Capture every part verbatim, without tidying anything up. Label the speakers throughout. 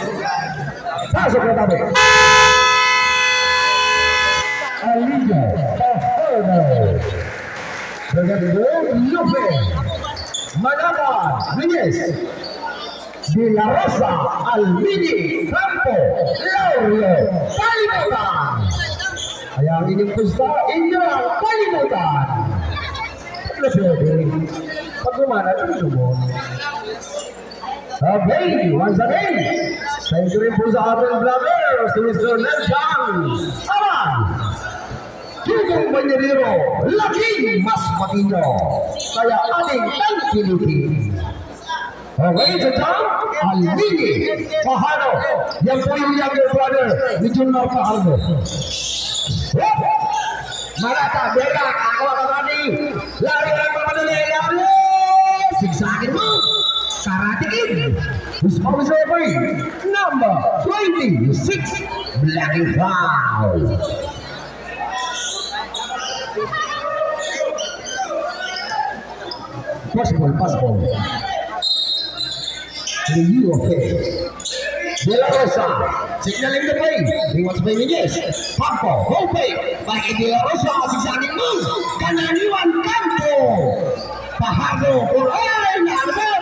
Speaker 1: Pasok na tabi. Alillo Fajardo. Fernando Lopez. Manaman Reyes. De la Rosa Almini Campo Laurio Kalimutan. Kaya ang inyong pusta, inyong kalimutan. Pag gumana, ito mo. Okay, once again, thank you rin po sa ating vlogger, si Mister Nelson Aman. Tugong Banyeriro, laking mas matino. Kaya ating tangkilitin. Okay, sa top, Almini Fajardo. Yan po yung younger brother ni Junmar Fajardo. Marata, beka, ako ang kami. Lari ka lang mga nalilari. Sigsagin mo. Karate Kid. Sponsor by number twenty-six, Black and Foul. Passball, passball. The U of A. De la Rosa, signaling the play. He wants to play Miguez. Pampo, Hope, back in De la Rosa, sigsagin mo. Kananiwan Campo. Fajardo, Oray, Narbat.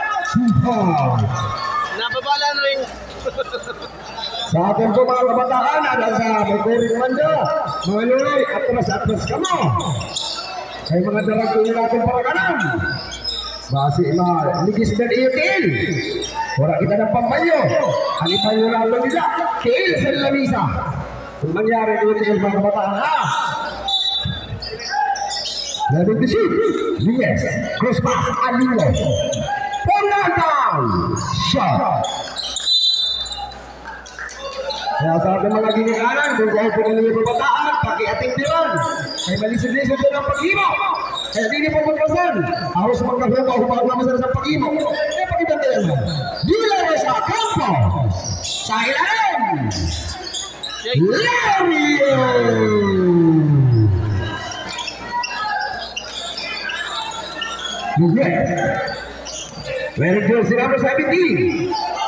Speaker 2: Napabala na rin.
Speaker 1: Sa ating po mga kabataan, ada sa may kuring manda, mga luloy, atras-atras ka mo. Ay mga darag ko natin para kanan. Basi ima, ligis dan iutil. Wala kita ng pampanyo. Halipan nyo lang lang nila. Tiil sa lamisa. Kung mangyari dito sa mga kabataan, ha? Labing the shoot. Yes. Cross pass. Alillo. Down. Shot. Kaya sa ating mga ginikanan, kung kaya po nila yung pabataan, paki-ating diwan. Ay malisod-lisod din ang pag-imo. Kaya di niyo po magpasan. Ako sa pagkakita ko, humawag naman sila sa pag-imo. Kaya pakitandaan mo. Dila sa Campo. Sa ilalim. Laurio. Yes. Meron dito si number seventeen.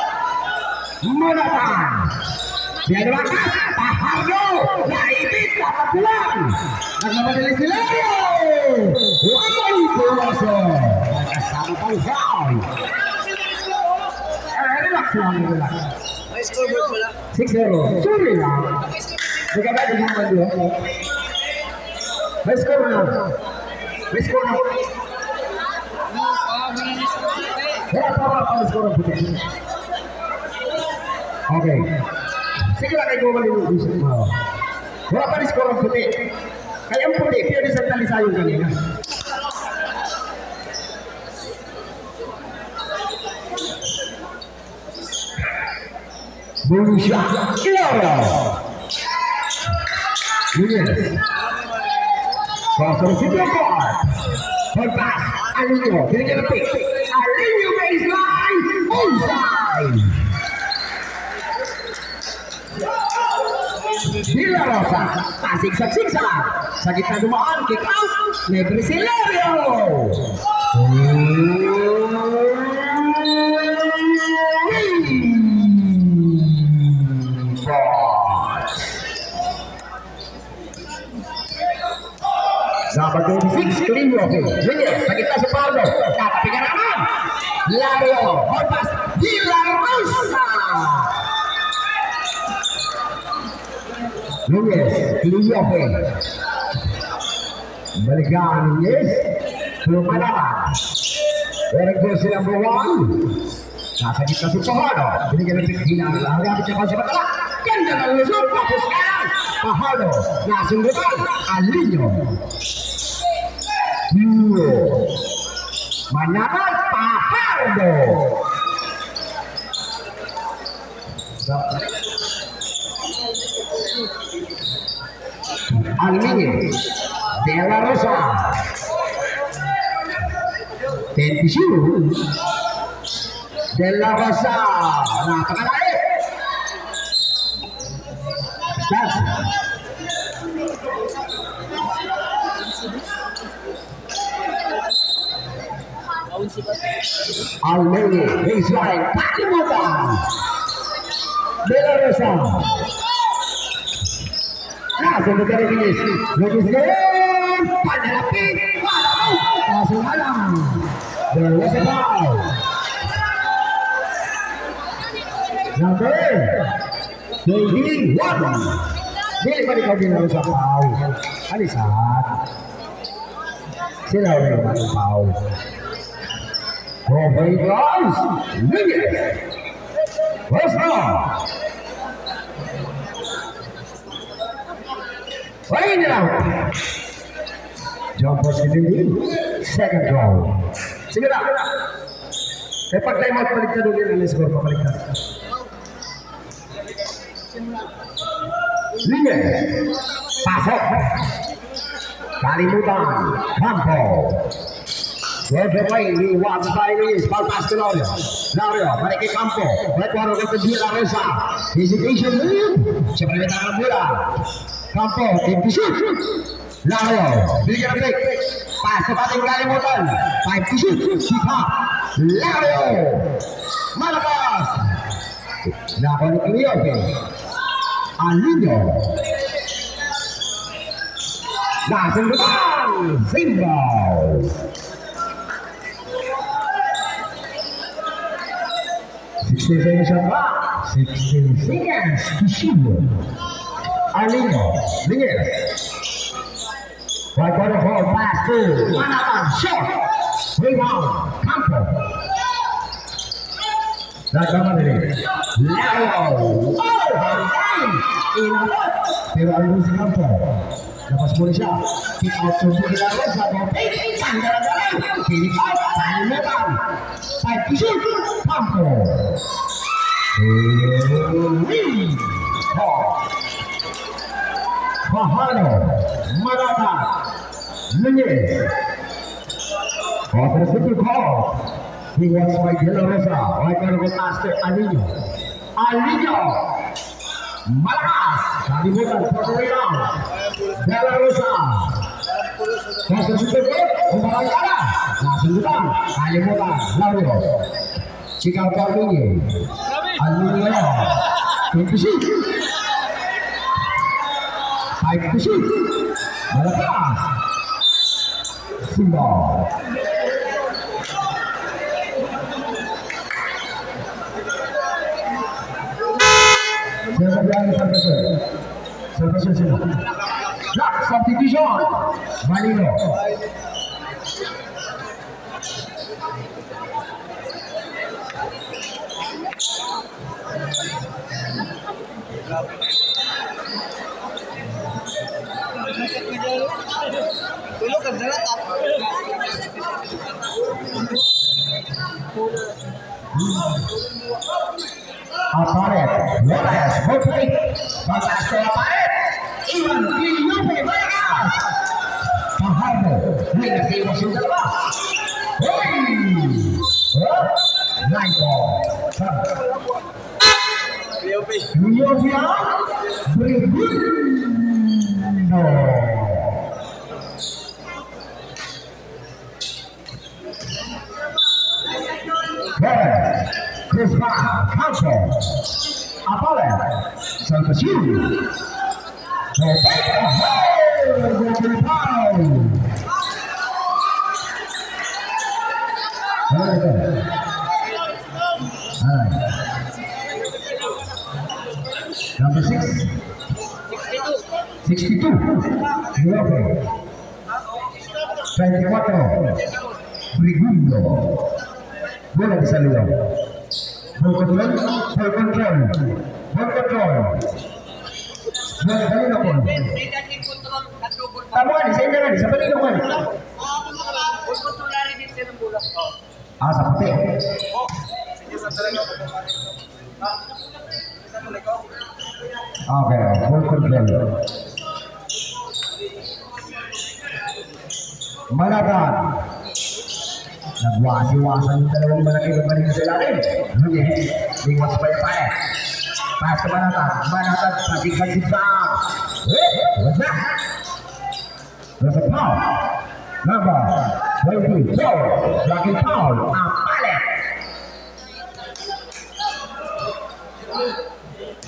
Speaker 1: Manatan. Dia nawakas. Fajardo. Naibit. Kapapulan. Nagmamadali si Laurio. Wamay pumaso. Kasama pang foul. Eh, relax lang. Relax.
Speaker 2: May scoreboard pala.
Speaker 1: six zero. Sorry lang. Hindi ka ba ito yung mando? May score na. May score na. Wala pa wala pa score ang puti. Okay. Sige lang kayo gumaling yung mo. Wala pa score ang puti. Kaya ang puti, pwede sa talisa yung kanina. Bulusya. Ilaw! Yes. Pasok si Blackboard. Pagpas. Alillo. Binigyan ng pick. Alillo baseline. Onside. De la Rosa. Pasig-sagsig sa lang. Sa gitna dumaan. Kick out. Libre si Laurio. Number twenty-six, Clean Rocky. Linya, sa gitna si Pardo. Katapigan naman. Laurio. Horpas. De la Rosa. Lunes, Clean Rocky. Balikan Lunes. Lumanaman. Meron ko silang buwan. Nasa gitna si Fajardo. Binigyan ng pinaghinaan. Hanggang siya pa si Batala. Ganda ng lusot. Tapos kanan. Fajardo. Nasundutan. Alillo. Manatan Fajardo. Alillo. De la Rosa. Tentisyu. De la Rosa. Napakalait. Start. Almeni baseline. Kalimutan. De La Rosa. Langsung ke garis finish. Lukis game. Pada api. Langsung halang. De La Rosa. Number twenty-one. Dili pa ikaw din sa pau. Alisat. Sila rin ang pau. Oh my gosh! Lunes! What's up? Right now! Jump for Sidney. Second round. Sige na! Kaya pag tayo magpalit ka doon yun, score papalik ka. Lunes! Pasok! Kalimutan! Campo! Siempre fue y Juan Bailey, Palpas de Lorio. Lorio, para que campo. Recuerdo que te La Rosa. Hesitation. Siempre le dan la bola. Campo, shoot. Lorio, bigyan ang break. Pasok ating kalimutan. Five to shoot. Sika. Lorio. Malakas. Nakunik niyo. Alino. Nasing lutang. Zimbo. sixteen seconds, sixteen seconds to shoot. Alino, Miguel. Right corner ball, pass to Manapan, shot. Rebound, Campo. Nagkaman din. Laro. Oh, hanggang. Inabot. Pero alino si Campo. Lepas muli siya. Kick out to the La Rosa. Bopay. Sandara-dara. Kick out. Kalimutan. Five to shoot. Campo. Win. Mahano. Marata. Nunez. Offensive call. He wants by De La Rosa. Right corner with Master Alino. Alino. Malakas. Kalimutan. Puerto Rico. De La Rosa. Offensive call. Umarang kala. Nasundutan. Kalimutan. Lario. Chicago Carmini. Alino. twenty shoot. five to shoot. Malakas. Simba. Salvation sila. Lock, substitution. Malino.
Speaker 2: Tulog ang dalat up.
Speaker 1: Aparet, Lopez, Bopay, batas ke Aparet, Iwan, Yupi, Vegas, Pahardo, Liga de Iwasin dalawa, Hoi, Night ball,
Speaker 2: Yupi.
Speaker 1: Yovia, Brigundo. Crispa, Campo, Apale, Salvation, Rebecca, Golden Pound. Number six, sixty-two, Europe, twenty-four, Brigundo. Bola di salida. Ball control, ball control, ball control. Bola kali na ball. Tama ni, sa inyo ni, sa paligid mo ni. Ah, sa puti. Okay, ball control. Managan. Nagwasi-wasan yung dalawang malaking balik sa ilalim. Nunez, iwas pa yung pae. Pass ke Manatan, Manatan pastikan Zibang. What's that? There's a foul. Number twenty-four, lagi foul. Apale.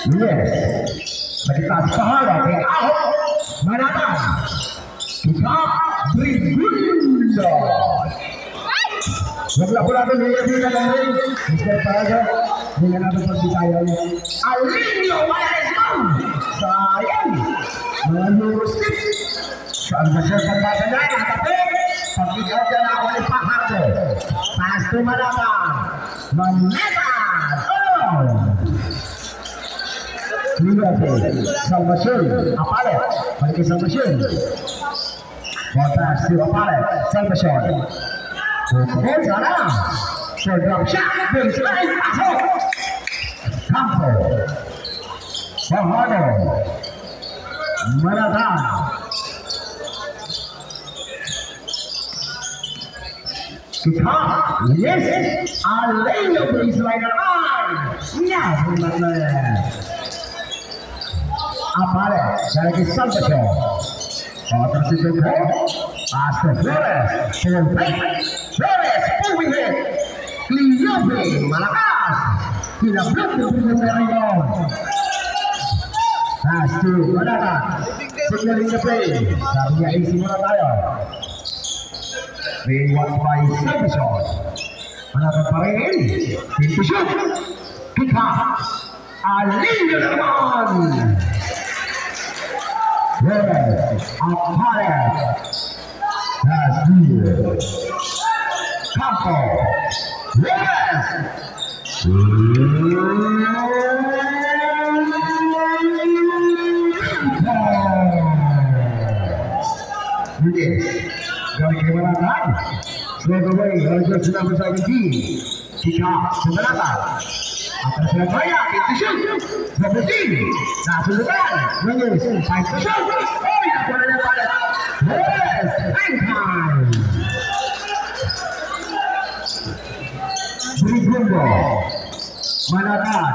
Speaker 1: Yes. Sekitar pahala ke Ahok Manatan. Kita Brigunda. Sebelah bola tu dia dia dari Mister Paraga dengan apa percaya Alinyo Malaysia. Sayang menurut Soalnya saya pembahasannya tapi tapi dia jangan boleh paham tu. Pasti Manatan menekan. Oh. Lihat Salvation apa le? Bagi Salvation. Botas apa le? Salvation. Oke sana. Sedang shot dari selain masuk. Campo. Sahado. Manatan. Kita yes. Alinyo beri slider on. Ya, benar. Apa le? Dari Salvation. Oh tersebut Pastor Flores Flores Flores moving it Cleope Malakas tidak belum berjalan Pastor Malakas signaling the play sabinya isi bola tayo being watched by Salvation Malakas pa rin into shoot kita Alinyo naman Yes, Aparet. That's good. Campo. Yes. Yes. Dari kemenangan. Surabaya Raja sedang bersaing Kita sebenarnya akan Surabaya itu shoot. Berhenti. Nah, sudah menyus. Fight to shoot. Oh, ya, boleh pada. Yes, time. Brigunda. Manatan.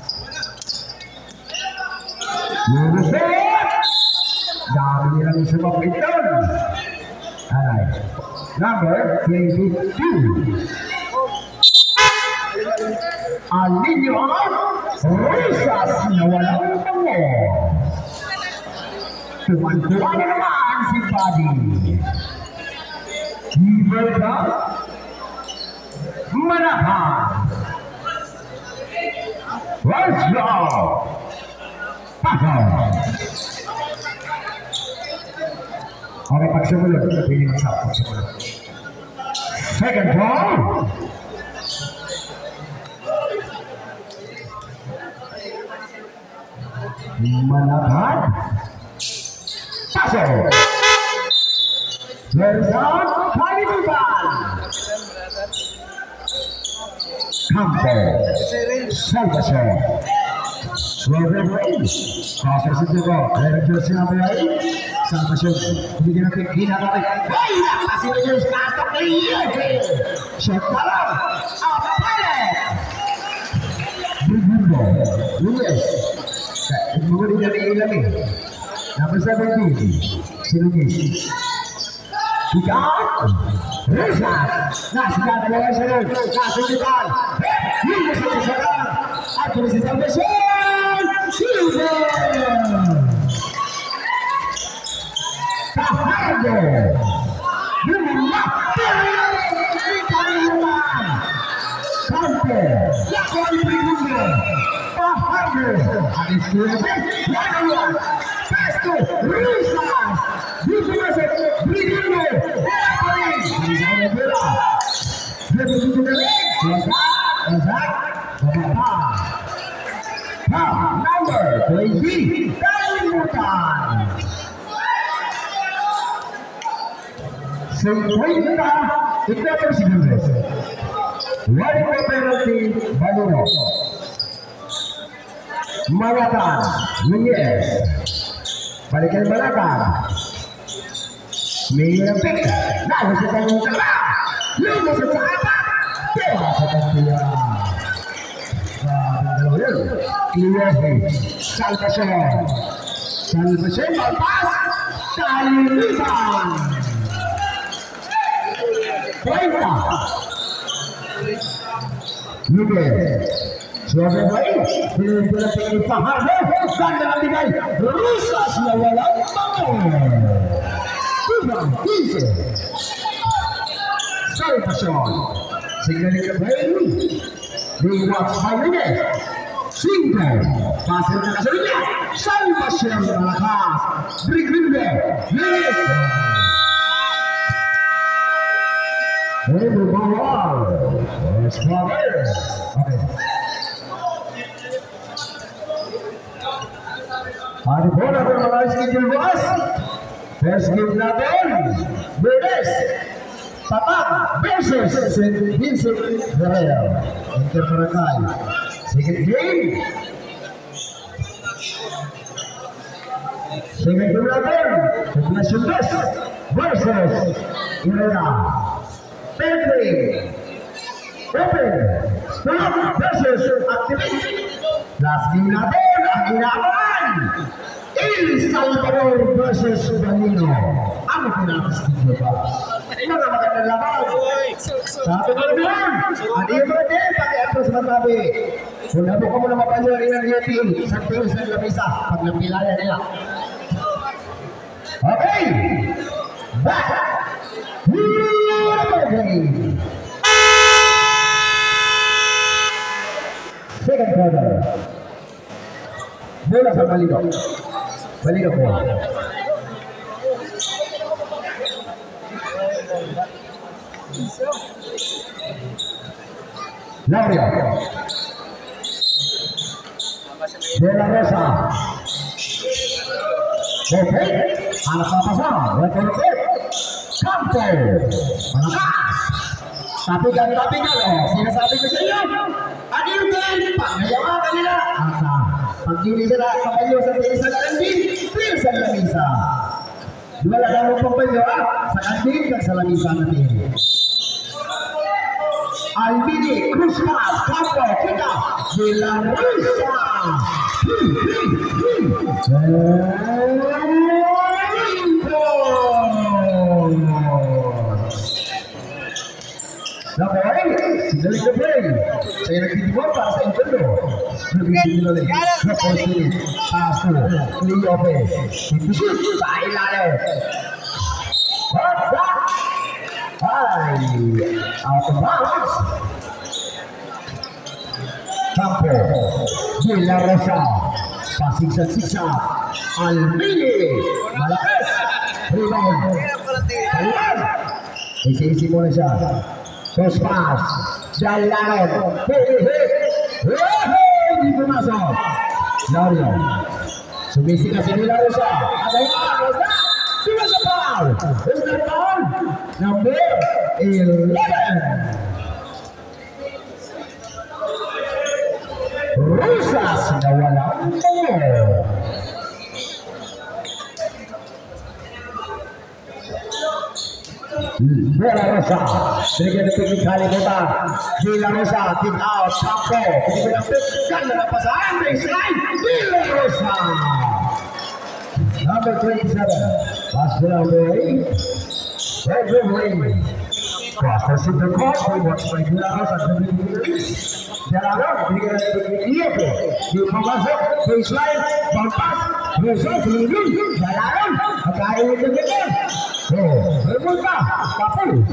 Speaker 1: Lurus. Dari yang sebab itu. Alright. Number twenty-two. Alinyo Risas na walang tango. Tuwan-tuwan naman si Buddy. Iberta Manatan. Raja Paha. Oke, Pak sebelum ini satu sebelum. Second ball. Manatan pasir Berzat kali bukan Campo Salvation Salvation pasir sejago dari jersey namanya Salvation kemudian ke kiri nanti baiklah pasir terus katok iya sekarang apa ya Brigunda Luis Kemudian dari Ilami Nama saya Budi Silugis Tiga Reza Nah sudah ada yang serang Nah tunjukkan Ini satu serang Aku mesti Salvation Silver Tahardo Rumah Kalimantan Campo Lakoni Brigunda Tahardo Habis Silver Lakuan Pasto Risas Bisa masuk Brigunda Lakoni Misalnya bola Dia begitu dari Ezak Ezak Bapak Pak Number twenty Kalimantan cincuenta y cuatro segundos. One penalty Banuro. Manatan Nunez. Balikan Manatan. Minggu pick. Nah, kita tengok lah. Lu masuk ke apa? Dewa sepertinya. Clear. Salvation. Salvation lepas. Kalimantan. Treinta. Nunez. Suara baik, bila tinggi paham, dan dengan bigay, Rusas na walang bangun. Tulang tiga. Salvacion, sehingga dikebay, dibuat sebaliknya. Singkat, pasir ke selanjutnya, Salvacion malakas, berikutnya, Lilis. Ini berbawah, Square, oke. Ada bola bermain skill bos, first game natin, Bedes, Tatak versus Saint Vincent Guerrero, Interparakai, second game, second game natin, Population Best versus Irena, third game, Open, Stop versus Activate, last game natin, ang inaman. El Salvador versus Danilo. Ano pinaka-studio ba? Mga magandang laban. Sabi ko naman, adi yung mga din, pati ato sa matabi. Kung nabo ka mo na mapanyo rin ang yatin, sa tiyo sa lamisa, pag napilaya nila. Okay. Back. Second quarter. Bola sa Balido. Balido po. Laurio. Bola Rosa. Okay. Anak papasa. Rekordet. Campo. Malakas. Tapi kan tapi kan oh, sinasabi ko sa iyo. Ano yung ganyan pa? Ngayawa kanila. Asa. Pag hindi sila kapayo sa isa na kandin, clear sa lamisa. Dua lang ang pampayo sa kandin at sa lamisa natin. Albini, Cruz Pass, Campo, kita, Villarosa. Napoy, sinalik na play. Saya nagtitibor para sa Nintendo. Nagtitibor na Napoy Spirit. Paso. Cleope. Ipisip sa ilalim. What's that? Ay, out of bounds. Campo. Villarosa. Pasigsa-sigsa. Albini. Malakas. Rebound. Kalian. Isi-isi mo na siya. Cross pass, jalan, hei hei, hei, di masuk. Laurio, subisi kasih di Laurio, ada yang ada, sudah sepaul, sudah sepaul, number eleven. Rosa sudah walau Bola Rosa, sedikit detik kali kita, Gila Rosa, kick out, Campo, kemudian menambahkan dalam pasangan baseline, Gila Rosa. Number twenty-seven, pass bola away, Pedro Wayne, cross the center court, watch by Gila Rosa, Jalan, berikan detik dia tu, dia masuk baseline, bounce pass, Rosa sendiri, jalan, kali itu kita. Oh, berbuka, kapal.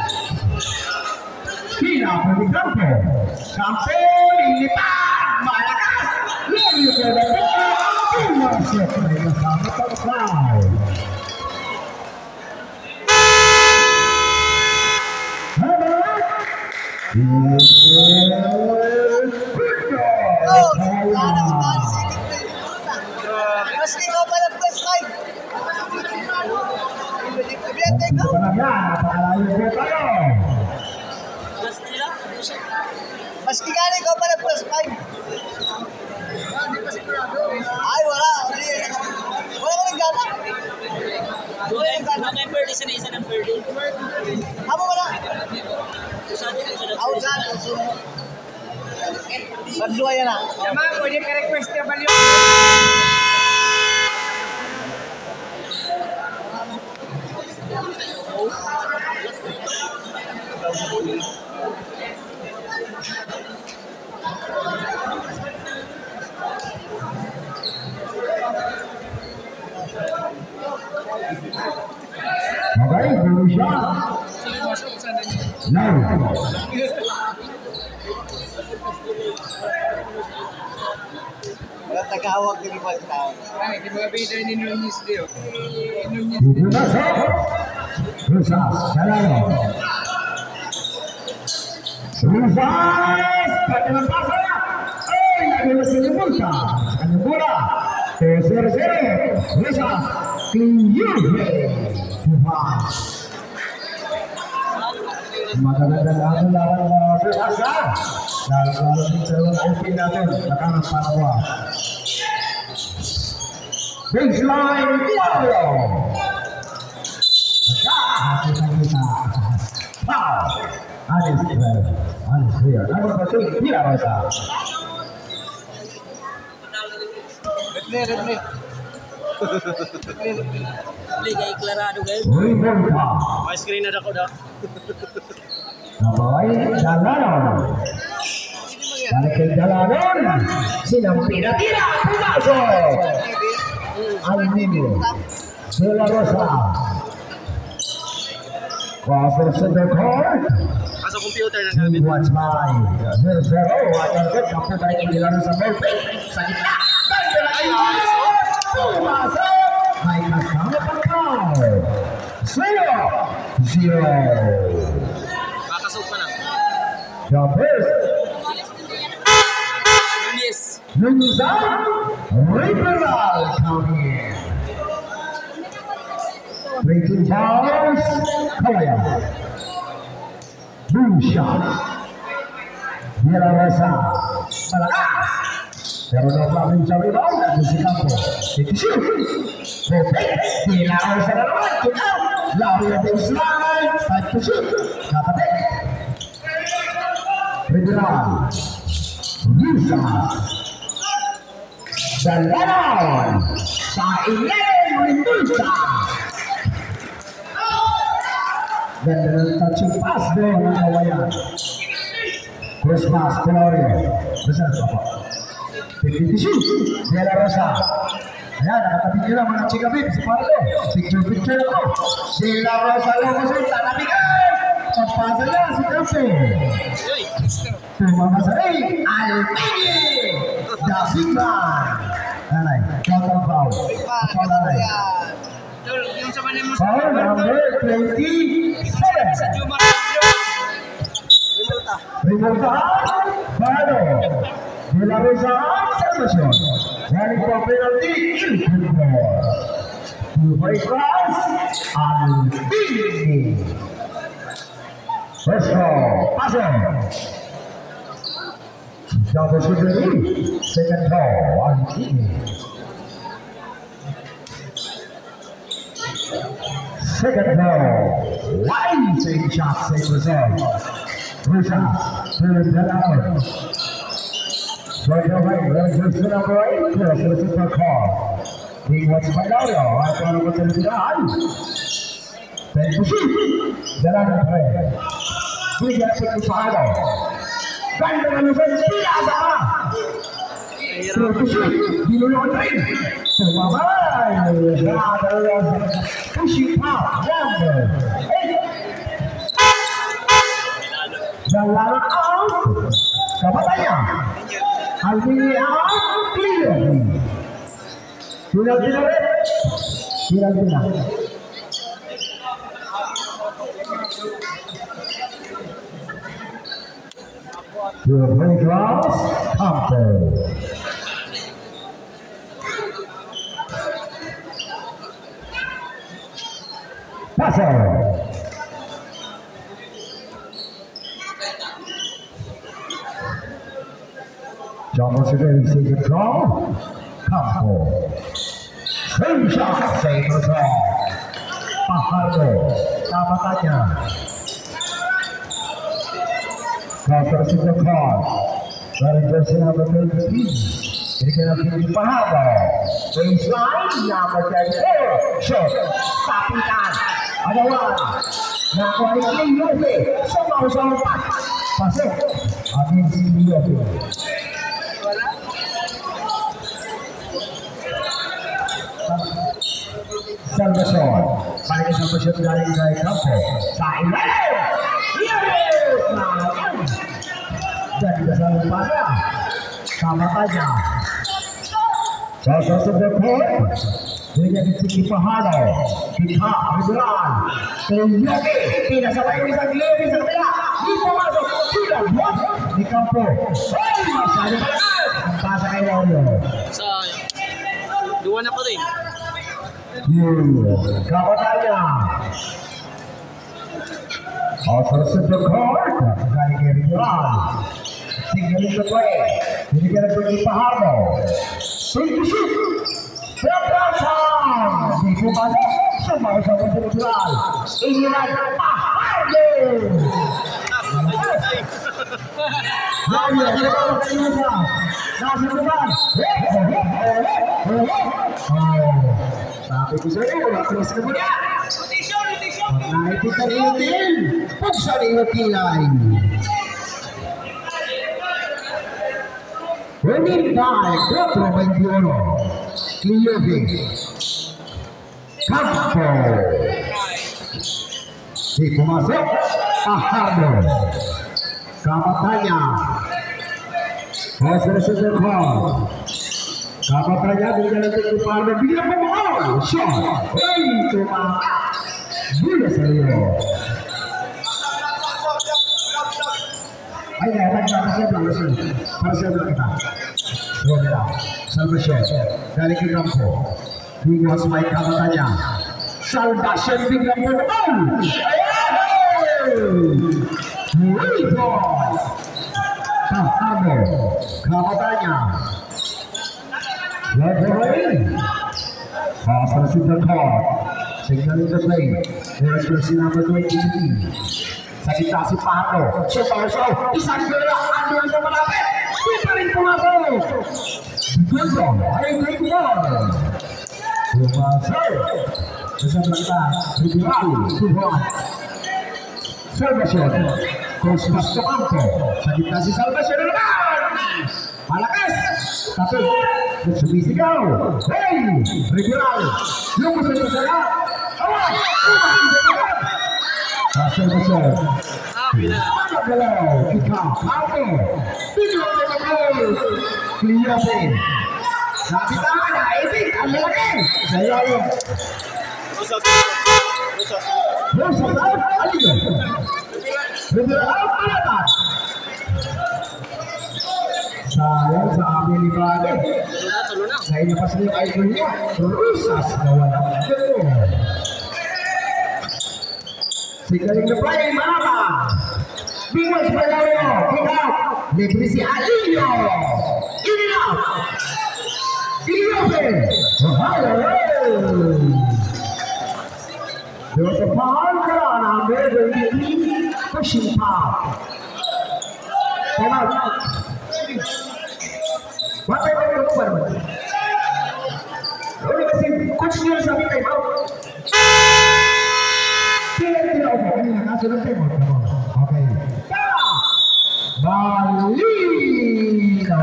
Speaker 1: Tidak pergi Campo. Campo dilipat, Malakas. Lalu ke depan, masuk ke sama terkau.
Speaker 2: Meski kau pada plus five. Meski kali kau pada plus five. Ay, wala. Wala ka gana. Wala ka gana. Member, isa na isa ng birthday. Amo wala. Outside. Badluwa yan na. Yama, pwede ka request ya baliw. Oh.
Speaker 1: No.
Speaker 2: Wala tagawag din ba tao?
Speaker 3: Ay, di ba bida ni Nunez Dio? Nunez
Speaker 1: Dito na sa Rosas, Salano. Rosas, pati ng pasa. Ay, naging sinimulta. Kanyang bola. zero zero. Rosas, clear. Rosas. Magagandang laban laban ng Rosas. Lalo-lalo dito ang open natin. Nakanang panawa. Baseline Diablo. Kita-kita. Foul. Anis clear. Anis clear. Number thirteen, Pila Rosa.
Speaker 2: Replay, replay. Replay kay Clarado guys.
Speaker 1: Remonta.
Speaker 2: May screen na ako daw.
Speaker 1: Naboy, Dalanon. Balik kay Dalanon. Sinampi na tira. Pumasok. Alminio. De La Rosa. Crosser center court.
Speaker 2: Asa computer na
Speaker 1: He
Speaker 2: namin.
Speaker 1: was by zero zero. Ayan ka. Kapag tayo hindi lang sa perfect. Sa gitna. Pumasok. May kasama pa ka. Zero. Zero.
Speaker 2: Kakasog pa na.
Speaker 1: The first.
Speaker 2: Yes.
Speaker 1: Luzon. Liberal coming. Breaking balls. Kawaya. Boom shot. De La Rosa. Malakas. Pero no problem sa rebound. At si Campo. Take shoot. Perfect. De La Rosa na naman. Kick out. Lari ang baseline. Five to shoot. Nakapit. Liberal. Luzon. Dalanon. Sa ilalim Mendoza. Ganda ng touching pass doon ang kawayan. Cross pass, Tenorio. Besar pa po. fifty to shoot. De La Rosa. Ayan, nakatabi nyo lang mga chika bib. Si Pardo. Picture, picture ako. De La Rosa lang kasi tatabigan. Pagpasa niya si Campo. Tumama sa ring. Alpini. Davigan. Alay, total foul. Foul alay.
Speaker 3: yung sa manay mo
Speaker 1: Foul number twenty-seven.
Speaker 3: sa Juma.
Speaker 2: Remonta.
Speaker 1: Remonta. Pardo. De La Rosa. Observation. Running for penalty. Ilfilmore. Two point cross. Alpini. First ball. Passing. Double security. Second ball. Alpini. Second ball. Wide take shot. Save result. Rosa. Third down. Right away. There's the number eight. Cross the super car. He wants by Dario. Right on with the line. Then to shoot. Dalan ang play. Bigyan sa kusado. Ganda na nasa tira ba? Throw to shoot. Dinulungan rin. Tumabay. Pushing pop. Number eight. Dalan out. Kabatanya. Alvini out. Clear. Tinag-tina rin. Tinag-tina. Your play draws. Campo. Passer. John Mercedes takes a draw. Campo. Same shot, same result. Pajardo. Tapatannya. Passer to the car. Dari jersey number thirty-three. Ini kena pilih Pajardo. Baseline number thirty-four. Shot. Tapikan. Ada wala. Nakuha ni Yobe. Sumaw-saw pa. Pasok. Amin si Yobe. Salvador. Balik sa Salvacion galing kay Campo. Sa ilalim! Yes! Sayang! Jadi kasama pa niya. Kamatay niya. Sa susunod po, bigyan din si Pahalo. Kita, Rizal. Yogi, pinasabay ng isang Levi sa kapila. Di pumasok, sila, buwan. Di Campo. Ay, masyado malakas. Ang pasa kay Wario.
Speaker 2: Sayang. Duwa na pa rin.
Speaker 1: Kamatay niya. Sa susunod po, galing kay Rizal. Tinggalin na po eh. Binigyan na po ni Pahalo. Pintusip! Pagkasan! Di pumasok! Sumasama sa natural! Inilan Pahalo! Mario, kinakawag kayo na siya! Nasa naman! Sabi ko sa iyo, naklas ka muna! Pag nakikita niyo din, pag sa niyo kilay! Winning by cuatro veintiuno. Cliovi. Campo. Di pumasok. Pahalo. Kamatanya. Hasil sesuatu. Kamatanya dengan itu Pahalo dia memahal. Shot. Hey, cuma dia serius. Ayo, kita saya bilang sini. Harus saya bilang kita. Roda, Salvacion, dari ke Campo. Dua semai kamatanya. Salvacion di Campo. Rebound. Pahalo, kamatanya. Leveling. Pasal sudah call. Signal into play. Jersey number twenty-three. Sakita si Pahalo. Supaso. Isang bola. Ando ang malapit. Di pa rin pumasok. Ganda. Ay, great ball. Pumasok. Sa belakang. Rizal. Tuhan. Salvacion. Cross to Campo. Sakita si Salvacion naman. Malakas. Tapi. Sumisigaw. Hey. Rizal. Lumos ito sa lahat. Awan. Umahin sa lahat. Salvacion. Mana galaw, kita, Campo, tidak ada gol, Cliovi, tapi tangan dah, Ezik, ada lagi, saya yang, Rosa out, Aliyo, Rosa out, Alatas, sayang sabi ni Bade, saya lepas ni ikonnya, Rosa kawan aku. Sigaling na play, Manama! Bingos Palayo, kick out! Libre si Aliyo! In and out! Cliovi! Ohio! There was a foul call on there, the pushing foul. Time out. What time are you over? Only kasi coach niyo sabi time out. Nasunod tayo mo. Okay. Balino!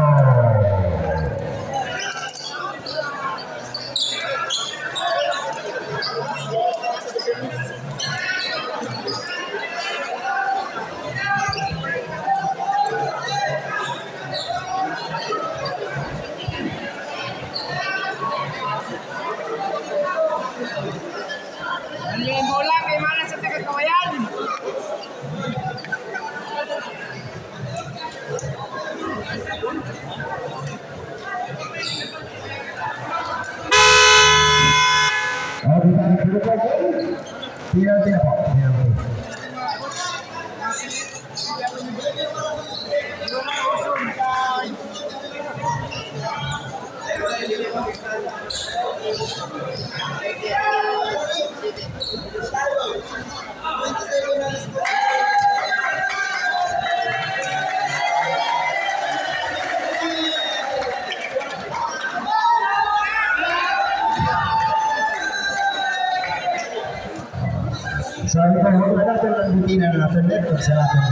Speaker 3: Yung bola kay mana sa Tagakawayan.
Speaker 1: Oh, kita duduk lagi. Dia dia apa? Dia apa? Sabi ko, huwag na natin ang butinan natin dito sa natin.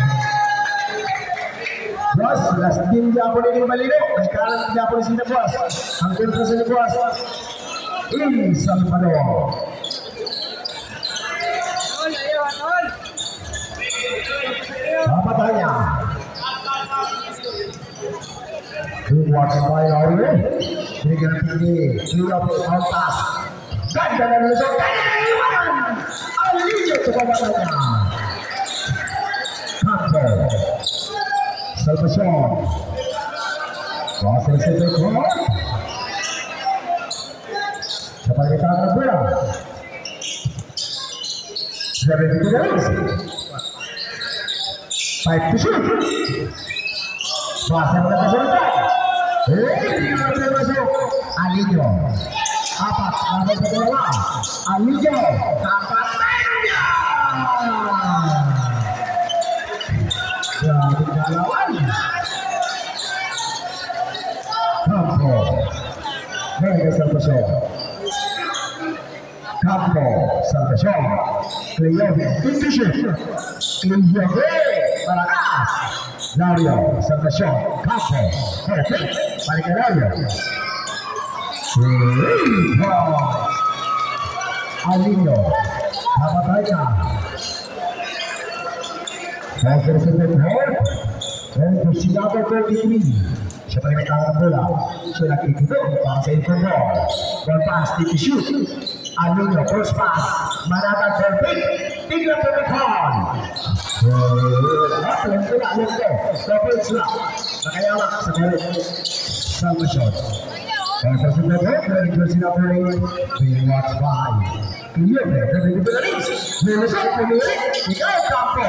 Speaker 1: Boss, last game di ako nilin malino. May kalang di ako nilin boss. Ang kontra sa ni boss. In Salvador. Apa tanya? Kuat supaya oleh dengan tinggi dua puluh atas dan dengan lesok Alijo kepada tanya Campbell Salvation proses itu kuat seperti tangan bola dari itu dari baik tusuk proses mereka selesai. Hei, masuk Alijo. Apa? Apa bola? Alijo. Dapat tanya. Jadi lawan. Campo. Hei, Salvation. Campo, Salvation. Cleo, Indische. Cleo, Paragas. Dario, Salvation, Campo, perfect, balik ke Dario. Alijo, apa tanya? Proses itu dan bersiap ke kiri. Seperti tangan bola, sudah gitu pasang informal, dan pasti shoot. Alijo cross pass, manakan perfect, tiga puluh poin. Apa yang tidak mungkin? Double slap. Makanya lah sekali sama shot. Dan tersebut dari Josina Poli Rewatch by Clear dari Benalis Menusak pemilik Mikael Campo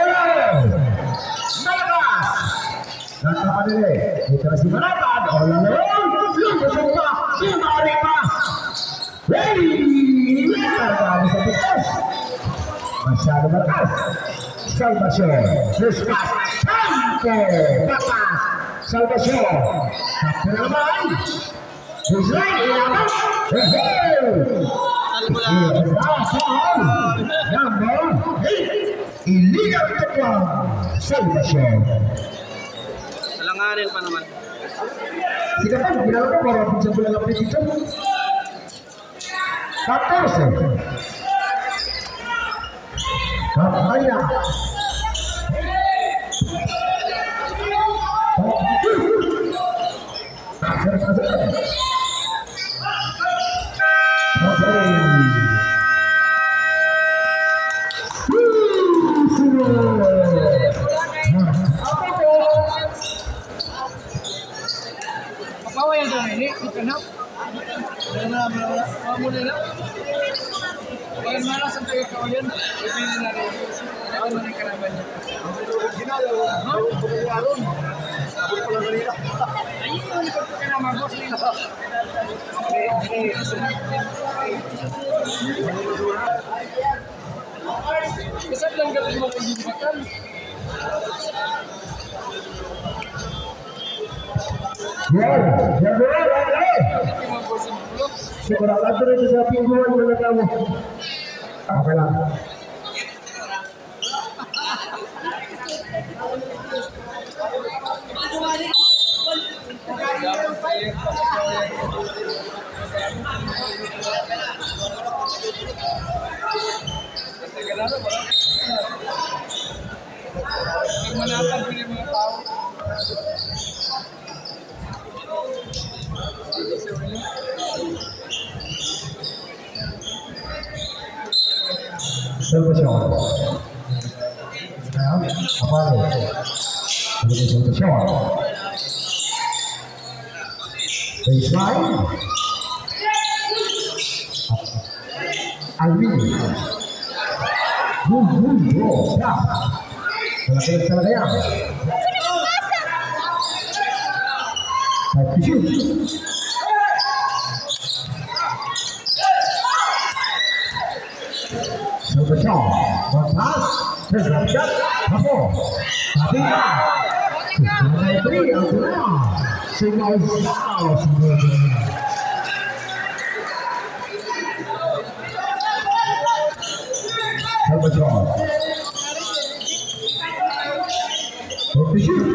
Speaker 1: Malakas dan kapan ini dikasih manakan oleh belum bersumpah si Marima Hei Marika bisa dikas masih ada Markas Salvation terus pas Campo Batas Salvation Campo Ramai Hussein Ilham Hei Number illegal tekan Salvation
Speaker 2: Alanganin pa naman.
Speaker 1: Sila pa, ginagawa ko para pinsa ko lang ang dito. fourteen. Kapaya. Pasir, pasir.
Speaker 3: Bawa yang dah ini, kenapa? Mana mana, kamu ni lah. Bayan mana sampai kawan, ini ni nari. Kawan mana kena banyak. Gina lo, Arun. Aku kalau beri lah. Ini ni kau kena mabos ni lah. Kesat lang kalau mau pergi makan.
Speaker 1: Ya, ya boleh, boleh. Sekarang lagi ada siapa yang buat dengan kamu? Apa lah?
Speaker 3: Menatap ini mau tahu.
Speaker 1: Salvation. Apa ni? Ini Salvation. Baseline. Alvin. Boom, boom, boom. Ya. Salah salah dia. Baik, shoot. Salvation, one pass, terus shot, apa? Tapi, mulai beri Alvina, single foul sebenarnya. Salvation, shoot.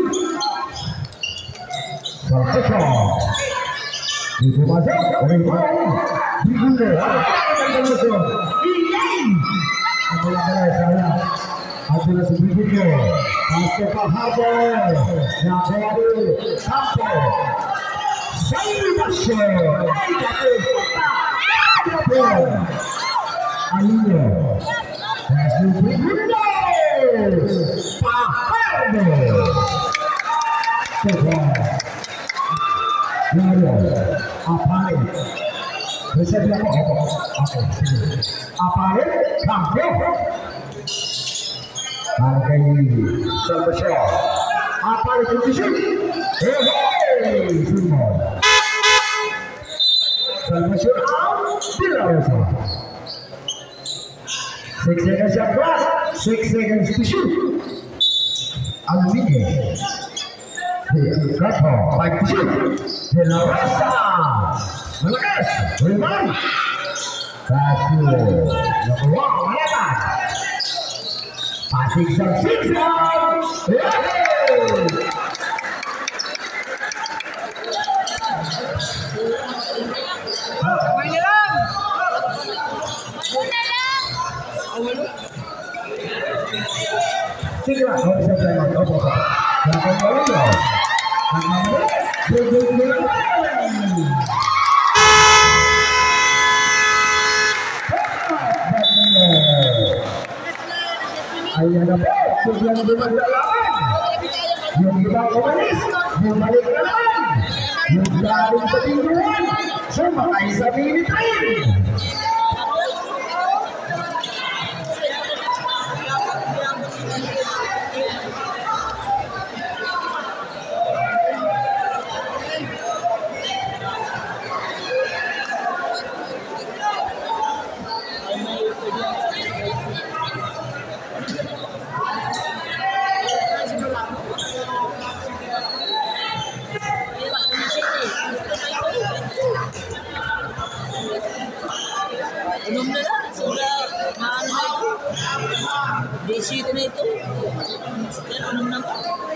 Speaker 1: Salvation, itu masuk, orang lain, digulung, ada yang masuk. Bola bola saya. Adalah sebelumnya Mustafa Hajar yang dari Sampo Sayyid Bashir Aliyah dan sebelumnya Pak Hardo Coba Lalu apa ini bisa dilakukan oke apa ini kampung hargai sebesar apa itu sih? Hei, semua. Sebesar tidak rasa. Six seconds siapa? Six seconds to shoot. Aluminium. Kata, baik to shoot. Tidak rasa. Melekas, beriman. Kasih. Nomor one, melekat. Passing some six rounds.
Speaker 3: Main na lang! Muna lang! Awalo?
Speaker 1: Sige lang, oh, isa tayo mag opo ka. Lakon ka rin yun. Ang mga bugog mo lang. Ayan na po, biglang lumagdalaman. Yung ibang umalis, bumalik na naman. Yung galing sa tingguan, sumakay sa mini-train.
Speaker 2: Inom na lang. Sobra. Maano na ito. Desito na ito. Yan, inom na po.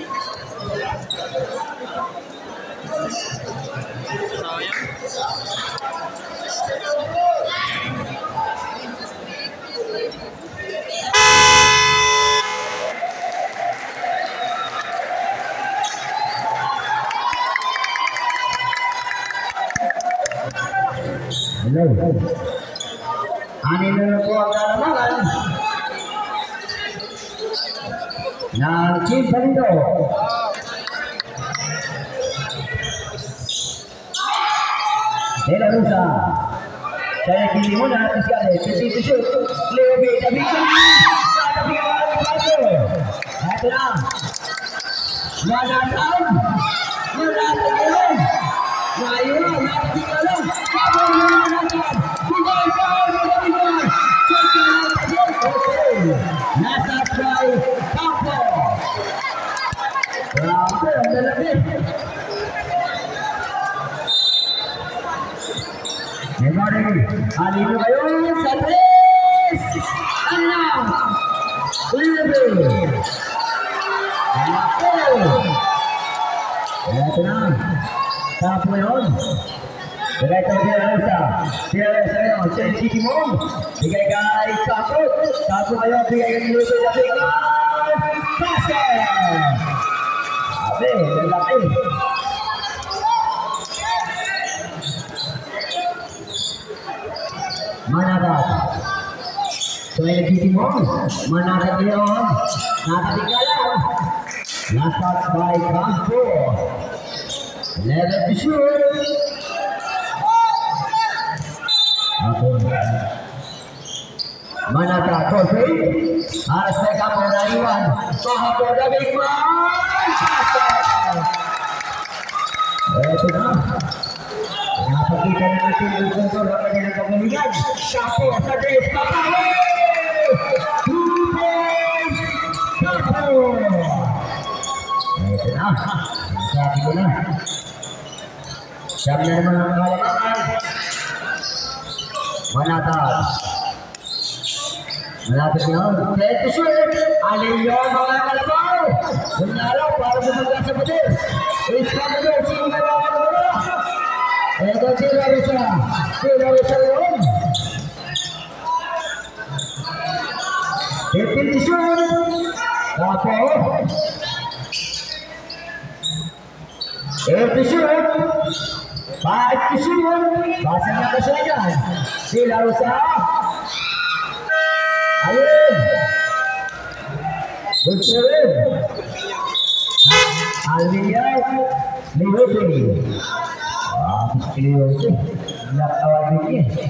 Speaker 1: Hello. Anin na po ang kalamangan ng Team Palito. De La Rosa. Saya pilih muna sekali. Sisi to shoot. Leo B. Dabigan. Dabigan ang plato. Ito na. Manatang. Manatang. Ngayon. Manatang. Kabang manatang. Bigay ka. Nasa try Campo. Grabe, ang lalaki. Memori, alino kayo sa tres. Ano? Libre. Ako. Ito na. Campo yun. Diretso dia Rosa. Dia Rosa yun. Siya yung City Mom. Bigay kay Campo. Campo kayo. Bigay kay Libre. Bigay kay Basket. Sabi, lalaki. Manadat. So yung City Mom. Manadat yun. Natatigala. Last shot by Campo. eleven to shoot. Manata Kofi harus mereka menaiwan Mahaboda Bigman itu nah kenapa kita nanti berkumpul dengan kemudian siapa saja Pakawe Dupes Kapo itu nah saat itu nah siapa yang mengalahkan Manata Malapit yun. Ito shoot. Alin yun mga kalabaw. Bunalo para bumagla sa pader. Iskandar. Sino na mga kalabaw? Ito si Larissa. Si Larissa yun. fifteen to shoot. Tapos, eight to shoot. Five to shoot. Basa na kasi yan. Sila usa. Ayun. Good serve. Aliyaw. Lihote. Ah, Lihote. Nakawag din eh.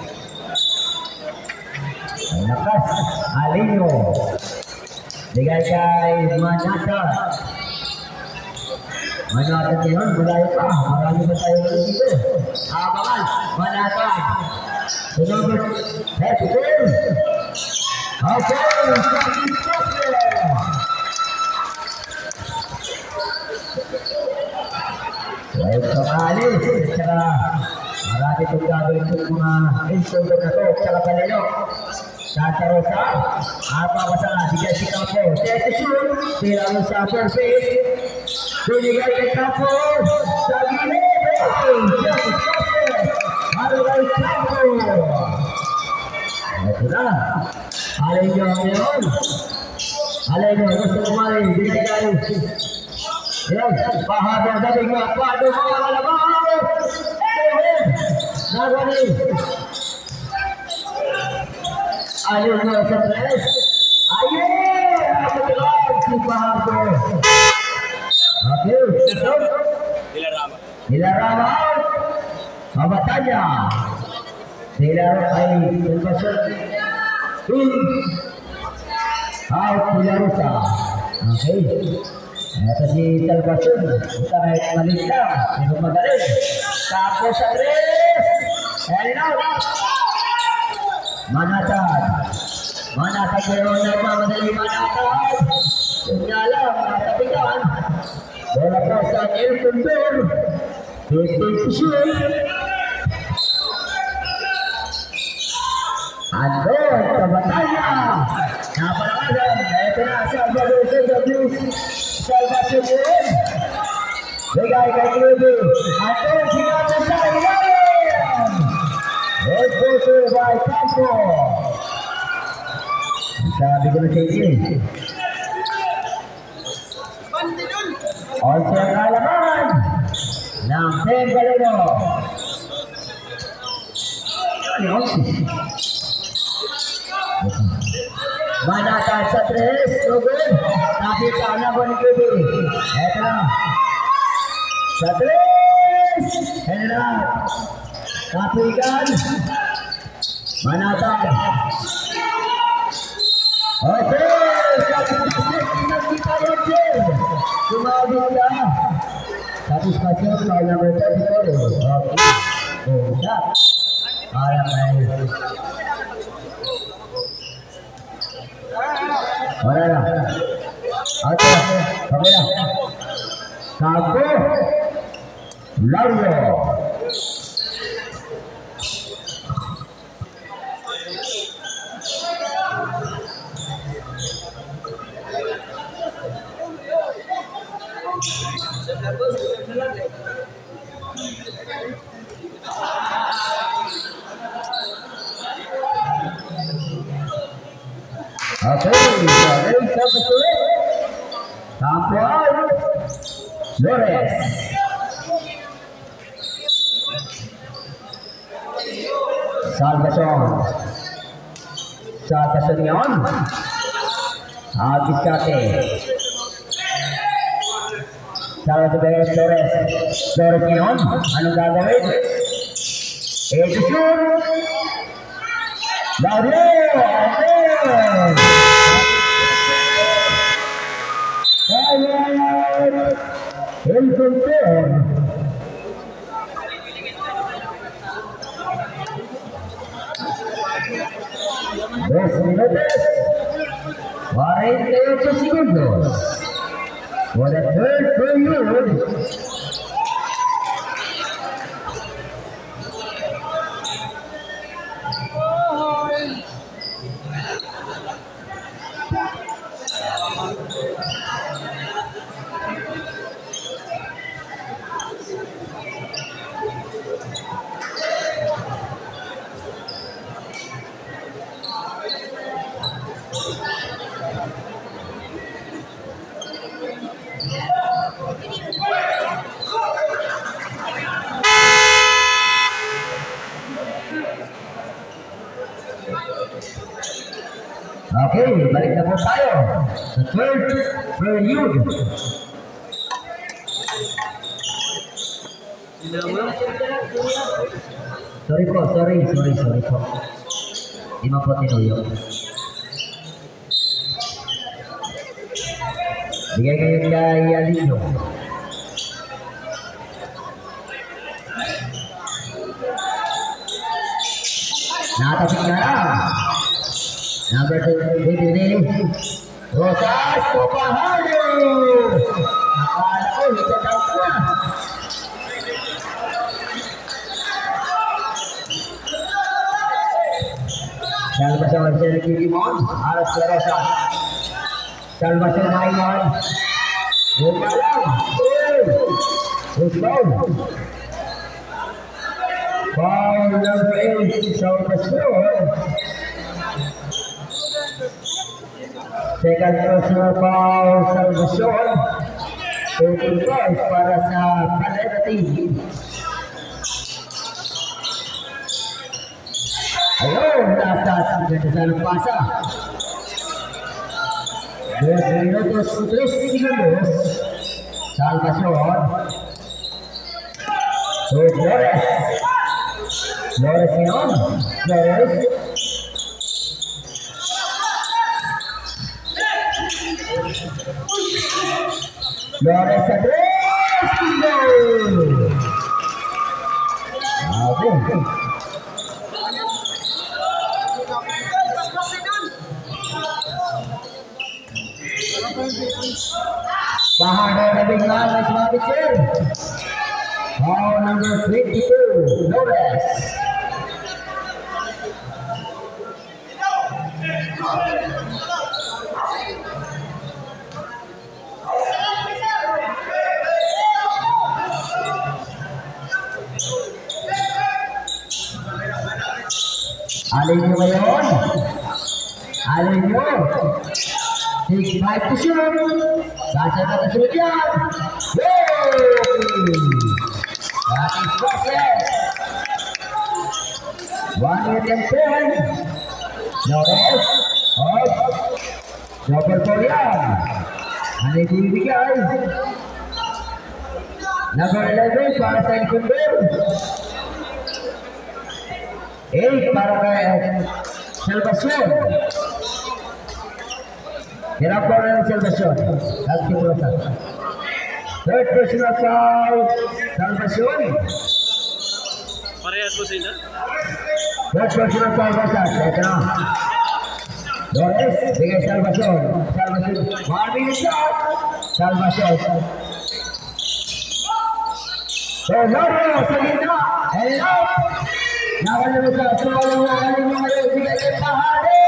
Speaker 1: Nakas. Aliyo. Bigay kay Manata. Manata yun, malayo pa. Marami pa tayo dito. Abangan, Manata. Sunod, happy game. Okay, second quarter. Right sa alis. Tsaka, marami itong gagawin itong mga insulto na ito. Tsaka palayo. Santa Rosa, apa masalah tiga si Kapo, set shoot, tidak usah perfect, binigay kay Kapo, sa gilid, just perfect, Marugal Kapo. Ito na, alay nyo ngayon, alay nyo, gusto kumain, binigay, yan, pahado, dating mga pado, mga kalabaw, nagani, ayun mo sa tres. Ayun! Nakapagod si Pahardo. Okay.
Speaker 2: Dilarama.
Speaker 1: Dilarama. Mabatanya. Dilarama ay Salvacion. In. Out Dilarosa. Okay. Ito si Salvacion. Ito kahit maliit lang. Pero magaling. Tapos sa tres. And out. Manatad. Manatad meron nagmamadali Manatad. Yun nga lang, natapigan. Bola po sa Elton Bear. fifteen to shoot. Andon, kabatanya. Napalakasan. Ito na, Salvador Salvador. Salvador yun. Bigay kay Ruby. Andon, sinabi sa ilalim. Good quarter by Campo. Sabi ko na sa inyo. On sa kalaman ng Bengalero. Manata sa tres. So good. Tapi ka na po ni Kubi. Eto na. Sa tres. Eto na. Kapigan. Manatad. Okay. Kapigan kita Roger. Sumabit ka. Satisfaction call number thirty-four. Okay. Oh, shot. Parang may. Wala na. Okay. Okay na. Kago. Lario. Okay, very successful. Sampai Flores. Salvacion. Salvacion yon. Habis kate. Salvacion Flores. Flores yon. Anong gagawin? Edison. Lario. El campeón. Dos minutos cuarenta y ocho segundos. For the third period. Okay, balik na po tayo sa third prelude. Sorry po, sorry, sorry, sorry po. Di man po tinuyo. Bigay kayo kay Alino. Nakatapit na lang. Number two, Bidini. Rosas Topahano. Nakala ko, ito-out na. Salvacion Sergio Limon. Aras de Rosas. Salvacion Naimon. Bumalang. Rusbon. Foul number eight, Salvacion. Second personal foul, Salvacion. Total fouls para sa Calera team. Ayun, nasa ang ganda sa lumpasa. Dos minutos, tres segundos. Salvacion. So, Flores. Flores yun. Flores. Flores sa tres. Okay. Bahana na bigla na sumabit siya. Foul number twenty-two, Flores. Alin nyo ngayon? Alin nyo? six five to shoot. Sasa na kasunod yan. Yay! That is Flores. one hundred ten. Flores. Off. Double for yan. Ano yung bibigay? Number eleven para sa Incumbent. eight para kay Salvacion. Hirap po rin ang Salvacion. Third personal foul, Salvacion.
Speaker 3: Parehas po sila?
Speaker 1: Third personal foul, Salvacion. Ito na. Flores, bigay Salvacion. Salvacion. one minute shot. Salvacion. So, Loro, sa gitna. Hello. Nakalala sa solo. Nakalala mo ngayon. Bigay kay Pahari.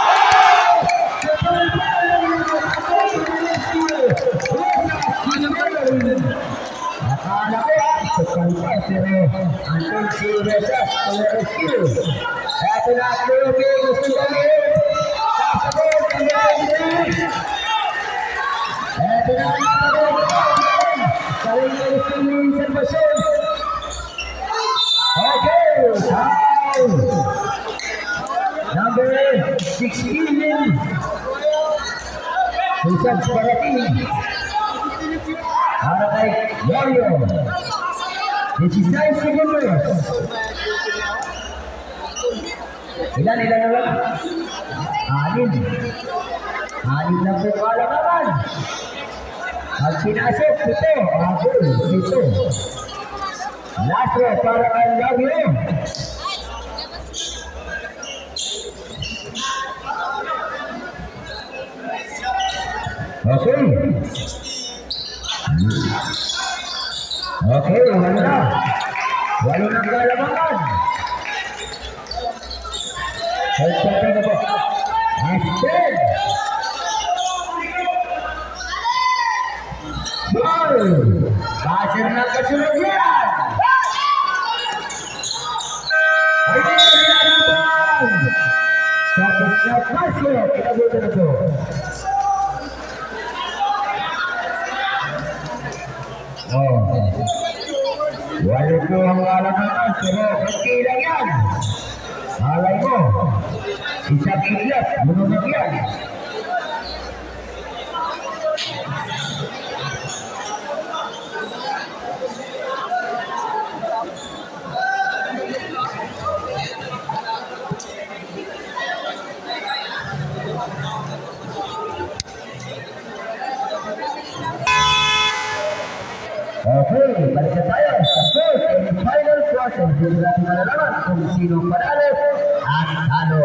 Speaker 1: Nakala ko sa kanta pero andun si Resas ang rescue. Eto na at Lupi gusto gawin. Sasabot ang gawin. Eto na ang gawin. Saling na gusto yung Salvacion. Okay, foul. Number sixteen. Susad Parating. Para kay Mario. nineteen segundos. Ilan, ilan na lang? Anin. Anin na po kalamangan. Ang pinasok, ito. Abol, ito. Last row para kay Mario. Okay. Okay, wala na. Wala na kalamangan. Headshot na po. Aspen. Ball. Pasir na kasunod yan. Ayun na nilaban. Tapos na pasir. Kinabutan na po. Oh, wala po ang kalamangan, pero konti lang yan. Alay mo. Isang ilyat. Lununod yan. Okay, balik na tayo sa first and final quarter. Dito natin malalaman kung sino panalo at talo.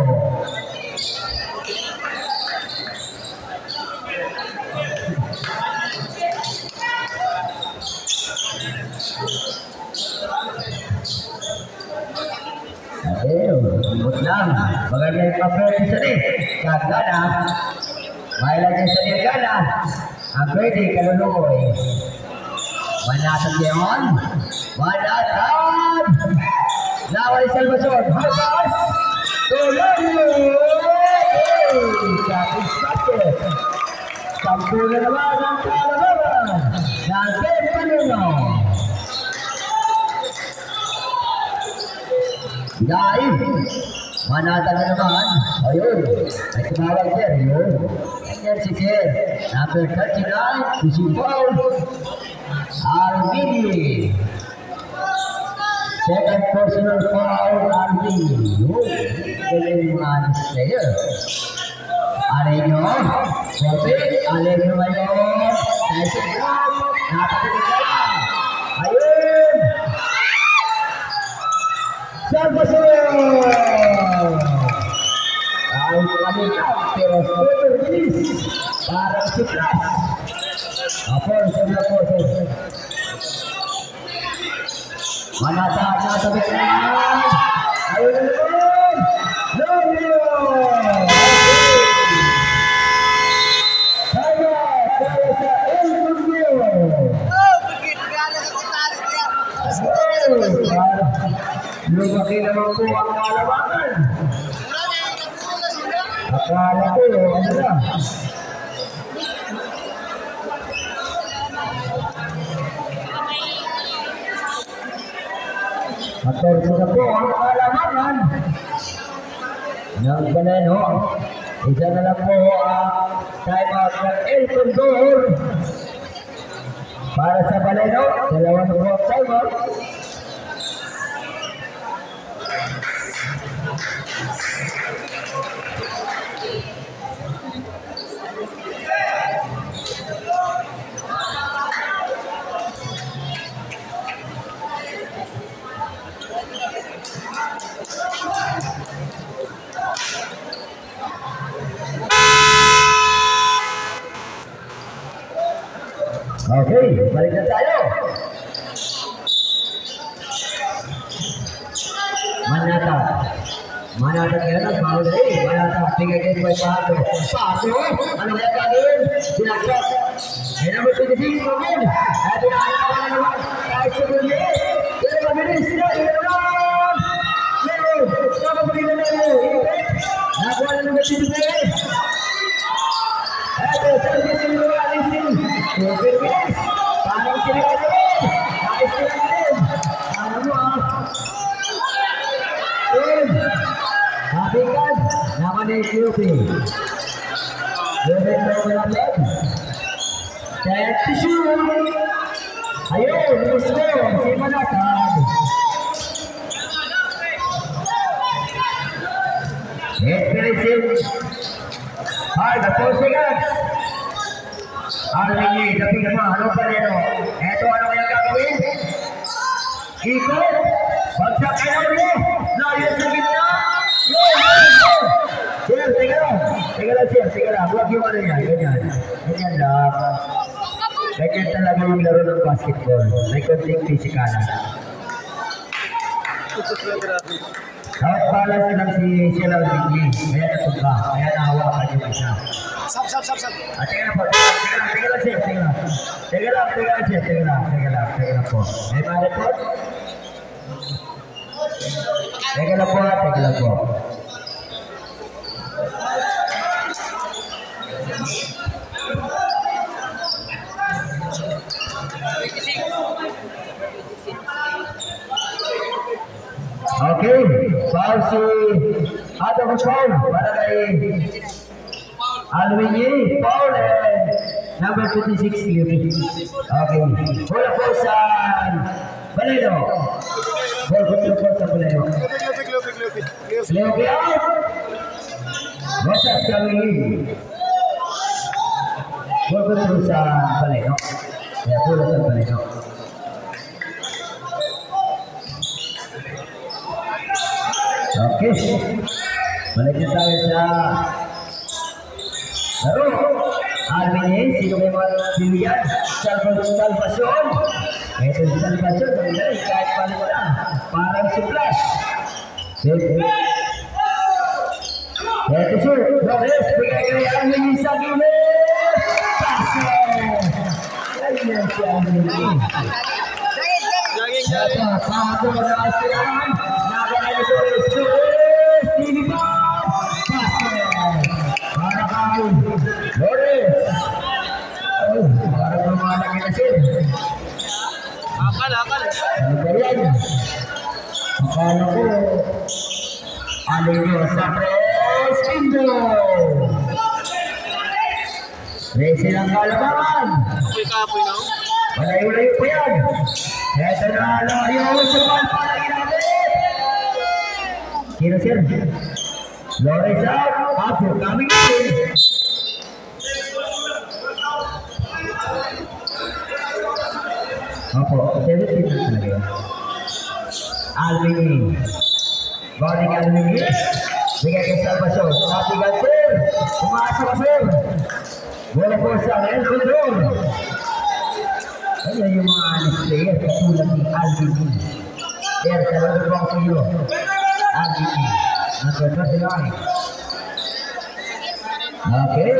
Speaker 1: Ayo, lembut lang. Maganda yung papel sa ni. Kagana. May lagi sa ni gana. Ang pwede kalulukoy. Manatan ngayon. Manatan. Laway Salvacion. Harpas. Tuloy. Kapis basket. Sampu na naman ang kalabaran. Natin Manino. Dahil. Manatan na naman. Ayun. May tumawag sir. Ayun. Ayan si sir. Number thirty-nine. Fishing ball. Alvini. Second personal foul, Alvini. Oh, galing mga player. Alenyo. Sobit. Alenyo ngayon. Nice job. Napakaganda. Ayun. Salvacion. Ay, palitan. Pero super bilis. Parang si Flash. Apor, sabi ako. Manata, nasa bitran. Ayun naman. Lolo. Kaya, kaya sa El Mundo.
Speaker 2: Oh, bigit ka na sa talo niya.
Speaker 1: Lumaki naman po ang kalabangan. Akala ko, ano na. Matorso na po ang kalamangan ng Baneno. Isa na lang po ang time out ng El Condor para sa Baneno. Dalawang po ang time out. Okay, balik na tayo. Manata. Manata kaya na, bawal eh. Manata, tingin kayo po ay pato. Pato? Ano kaya gagawin? Sinaksak. Kaya naman ito din mo din. At inaayaan ko na naman. Kahit sa bunyi. Pero mabilis sila. Ilan! Leo! Saka pa rin na Leo. Nakuha na naman si Leo. Eto, sabi si Leo alisin. Super bilis. Parang sila gagawin. Kahit sila gagawin. Ano mo ah? Habikan naman ay Q P. Lubit na malapit. Set to shoot. Ayun, gusto si Manatag. Hit finish. Hard na four seconds. Arlene, dapat naman, ano pa rin o? Eto, ano kaya gagawin? Ikot. Bagsak kayo mo. Layas sa gitna. Sir, teka lang. Teka lang, sir. Teka lang. Huwag yung ano yan. Ganyan. Ganyan lang. Ganyan talaga yung laro ng basketball. May konting physical. Out balance lang si Sheila Ringy. Kaya natumba. Kaya nahawakan yung isa.
Speaker 3: Sap, sap, sap, sap.
Speaker 1: Ah, teka lang po. Teka lang, teka lang, sir. Teka lang. Teka lang, teka lang, sir. Teka lang, teka lang. Teka lang po. May mga report? Teka lang po, teka lang po. Okay, foul si Ato ko foul para kay Alwini, foul and number twenty-six, Cleopy. Okay, bola po sa Baleno. Ball control po sa Baleno. Cleopy out. Rosas kami. Ball control sa Baleno. Ya, bola sa Baleno. Okay, balik na tayo sa laro. Alvin, sino may mga pilihan? Salvacion. Ito si Salvacion, dahil kahit paano mo lang, parang si Flash. Ito si Flores, bigay kay Alvin sa gilid. Paso! Ayan si Alvin. Ito, pato mo na asiran. Nakakaya ni Flores. Flores, Stevie Bob. Paso! Para kami. Flores. Oh, para lumalaki na siya.
Speaker 3: Akal, akal.
Speaker 1: Ano ba yan? Akala ko, Alino sa press, Pindo! Resi ng kalaban!
Speaker 3: Apoy ka, apoy na.
Speaker 1: Malayo-layo pa yan! Ito na, layo sa palpala ginamit! Sino sir? Flores out, Apo coming in! Apo, seventeen na talaga yun. Alvin. Bawang Alvin. Bigay kay Salvacion. Matigal sir. Umaasa ka sir. Bola po sa El Control. Ayan yung mga anis player. Katulad ni Alvin. Sir, talaga po ang sa'yo. Alvin. Number thirty-nine. Okay.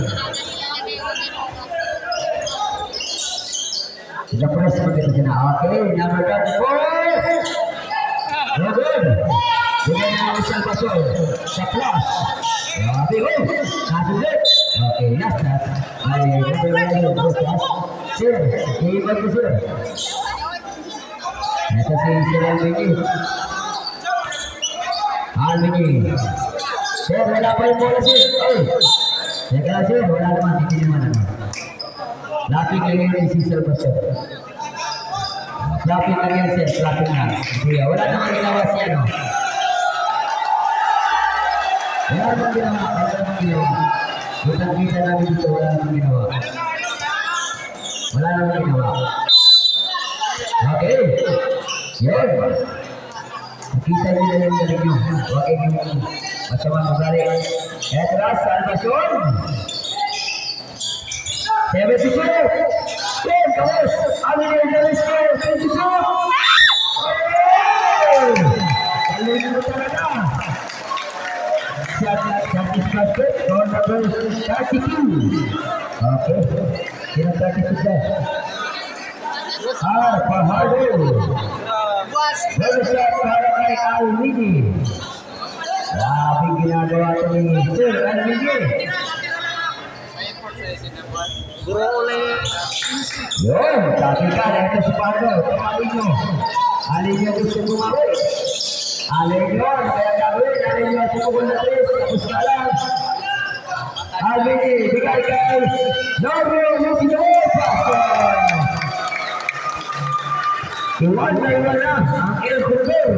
Speaker 1: Sila press mo dito sila. Okay, number thirty-four. No good. Bigyan na ng Salvacion. Sa plus. Grabe ko. Nasulit. Okay, last that. Ay, number one. Sir, iibag ko sir. Ito si Sir Alvin. Alvin. Sir, wala pa yung bola sir. Ay. Teka lang sir, wala naman. Hindi naman naman. Lapit na ngayon si Salvacion. Lapit na ngayon siya, lapit na. Kaya wala naman ginawa siya, no? Wala naman ginawa, wala naman ginawa. Kita-kita namin dito, wala naman ginawa. Wala naman ginawa. Okay. Yun. Nakita nyo na yung galing nyo. Okay, yung masamang magaling. Eto na, Salvacion. seventy-two. Ten, Gomez. Alvin Gomez. twenty-two. Oh! Alvin mo talaga. Shot is basket. Goal number thirty-two. Okay. Sino thirty-two dyan? Ah, Fajardo. Well shot para kay Alvin. Grabe ginagawa ito ni Sir Alvin. Yun, sabi ka, ito si Pablo, tumawin nyo. Alin nyo gusto tumawin. Alin nyo, kaya gawin, alin nyo sumugol na tres, tapos ka lang. Alin, bigay kay Norvio Luciano Pastor. Iwan na iwan lang, ang El Control.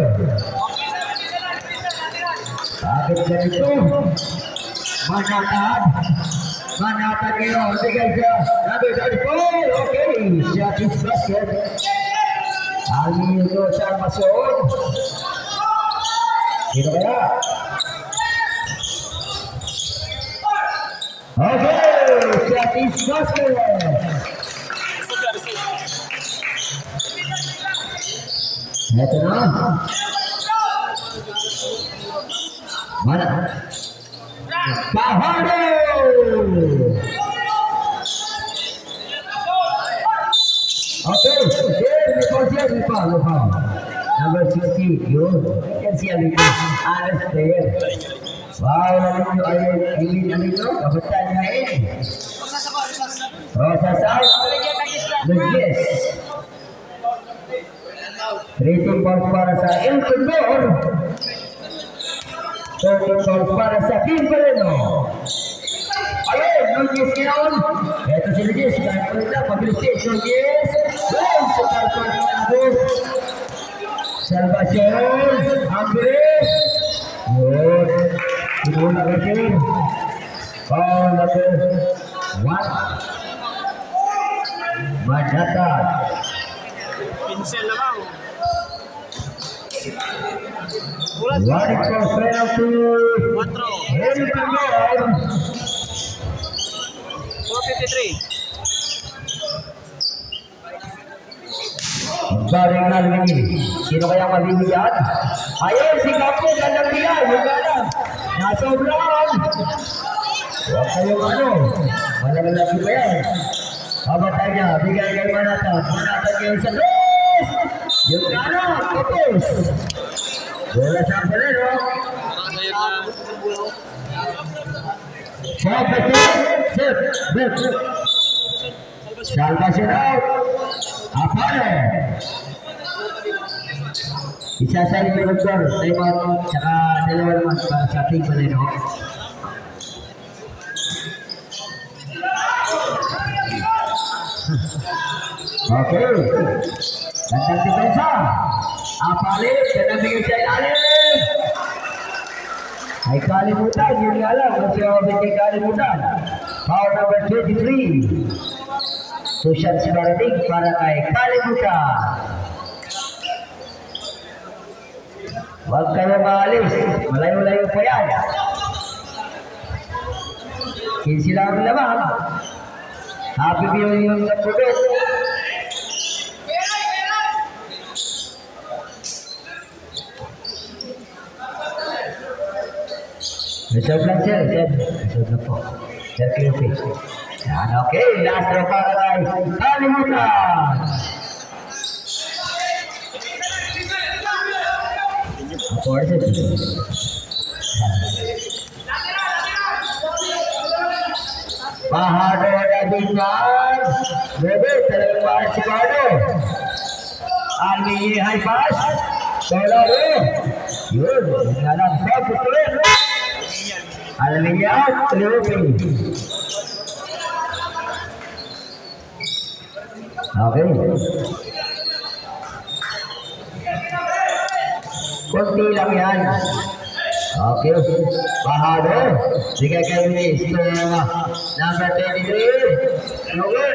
Speaker 1: Bakit ganito? Manatad. Manatad kayo, bigay siya. Number thirty-four, okay. Shot is basket. Alvin Salvacion. Sino kaya? Okay, shot is basket. Ito na. Mana? Fajardo! Okay, here we go, here we go, we go. Number sixty, yun. Yan siya dito. Honest player. Wow, namin nyo, ayun, namin nyo, kabutan na eh. Rosas out. Lugies. thirteen points para sa El Condor. thirteen points para sa Team Valeno. Ayun, Nunez ngayon. Ito si Nunez. Kahit pa rin na, pabilis din. Nunez. Boom! Sa tarpon ng Ambos. Salvacion. Ambres. Yun. Pinula kasi. Foul number one. Manhattan.
Speaker 2: Pincel naman.
Speaker 1: One for penalty.
Speaker 2: Quatro.
Speaker 1: El Condor.
Speaker 2: four fifty-three.
Speaker 1: Galing na lagi. Sino kaya mabibigyan? Ayun, si Kapo. Gandang bigay. Yung ganda. Nasa oblaan. Huwag kayong ano. Malalang lagi ba yan? Kabatay niya. Bigay kay Manatan. Manatan kayo sa dos. Yung ganda. Kapos. Bola sa Valeno. Set. Set. Salvacion out. Apale. Isa sa inyo doktor, time out, saka dalawa naman para sa Team Valeno. Okay. Gandang depensa. Apale, gandang bigay sa ilalim. Ay kalimutan, yun nga lang, kung siya mabigay kalimutan. Foul number twenty-three. Social Sibarating para kay kalimutan. Huwag kayo maalis, malayo-layo pa yan. Kinsi lang ang lamang. Happy viewing yung nagpudot. Reserve lang sir, reserve. Reserve lang po. Sir Cleope. Yan, okay. Last draw para kay kalimutan. Apported. Bahado na bigyan. Bebe, talagang mahal si Bardo. Almi high pass. Solaro. Yun, nga lang. Sa putuin. Almi out. Cleope. Okay. Kunti lang yan. Okay. Bahado. Sige kayo ni number twenty-three. No good.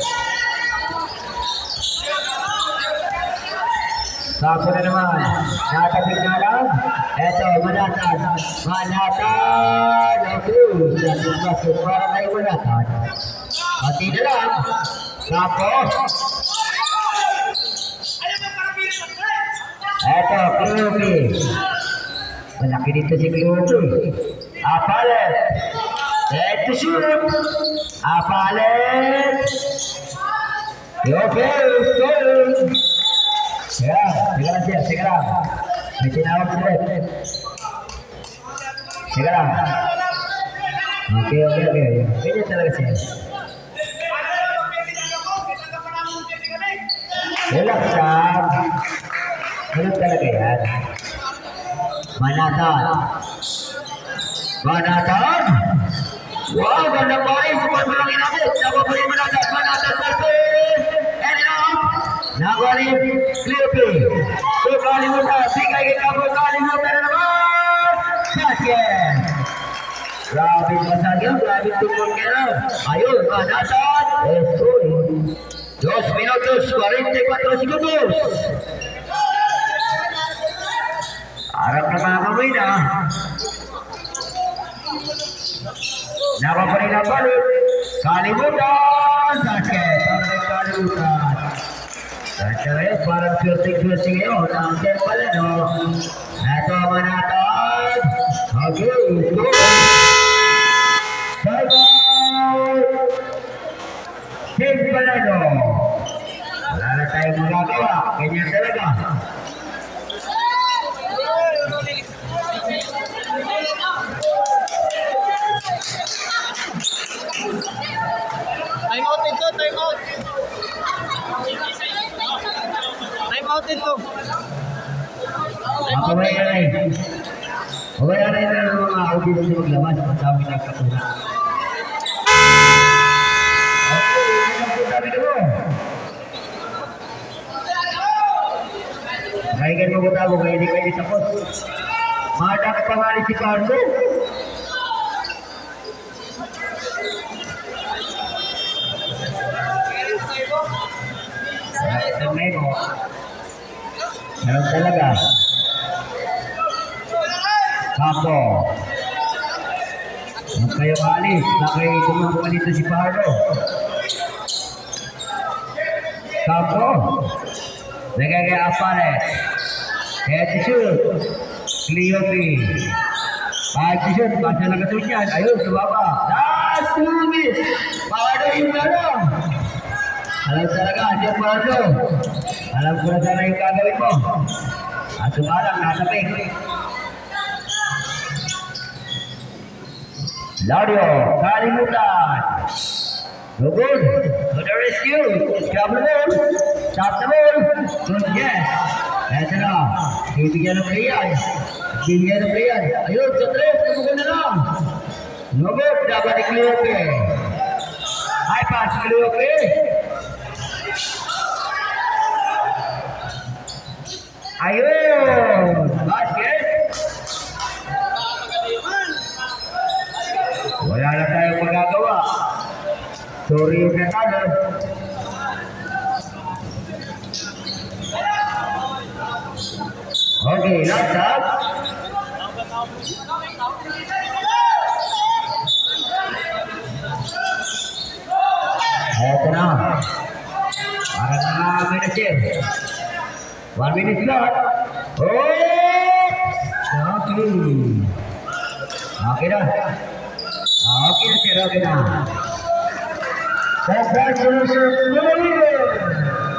Speaker 1: Sapo na naman. Nakapit na lang. Eto, Manatan. Manatan. Okay. Masuk para kay Manatan. Pati na lang. Sapo. Eto, Cleope. Malaki dito si Cleope. Apalet. Eto shoot. Apalet. Okay, scoring. Ya, teka lang siya, teka lang. May tinawag sila. Teka lang. Okay, okay, okay. Ganyan talaga siya. Relax lang. Ganun talaga yan. Manatan. Manatan. Wow, ganda pa rin. Support mo lang inabot. Nakuha pa rin Manatan. Manatan perfect. And out. Nakuha rin Cleope. So, kalimutan. Bigay kay Kapo. Kalimutan na naman. Basket. Grabe masag yan. Grabe tungkol kaya. Ayun, Manatan. Yes, sorry. Dos minutos, cuarenta y cuatro segundos. Harap na mga kamay na. Napaparin ang balik. Kalimutan. Basket. Para kay kalimutan. Kaya parang swerte-swerte ngayon. Ang Team Valeno. Ito Manatan. Okay. Go. Bye-bye. Team Valeno. Wala na tayong magagawa. Ganyan talaga.
Speaker 2: Time out ito, time out. Time out ito.
Speaker 1: Ako ba yan ay? O ba yan ay na ng mga audio na maglabas? Masabi na katulad. Okay, yan ang sabi na mo. Kaigan mo buta mo, kaya hindi kayo tapos. Madak pangalit si Carlo. Samay mo. Meron talaga. Kapo. Huwag kayo alis. Bakit tumangka dito si Carlo? Kapo. Nagkakapalit. Head to shoot. Cleopi. Five to shoot. Basta nakasuot yan. Ayun, sumaba. That's two minutes. Pardo yung gano'n. Alam talaga, siya Pardo. Alam ko na sana yung gagawin mo. At sumalang, nasabing. Laudio, kalimutan. No good. To the rescue. Grab the ball. Stop the ball. Good, yes. Eto na. Bibigyan ng playan. Bibigyan ng playan. Ayun, sa tres. Tumugan na lang. No good. Dapat ni Cleope. High pass, Cleope. Ayun. Basket. Wala na tayong magagawa. Sorry yung natalo. Okay, last up. Eto na. Parang nakakami na siya. One minute left. Oh! Okay. Okay na. Okay na siya, okay na. Congratulations to the leader!